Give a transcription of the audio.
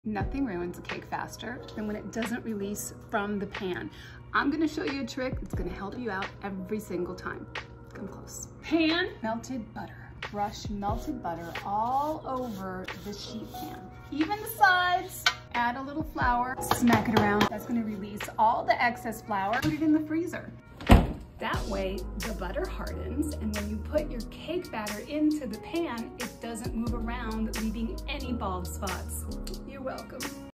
Nothing ruins a cake faster than when it doesn't release from the pan. I'm gonna show you a trick that's gonna help you out every single time. Come close. Pan melted butter. Brush melted butter all over the sheet pan. Even the sides. Add a little flour, smack it around. That's gonna release all the excess flour. Put it in the freezer. That way, the butter hardens, and when you put your cake batter into the pan, it doesn't move around, leaving any bald spots. You're welcome.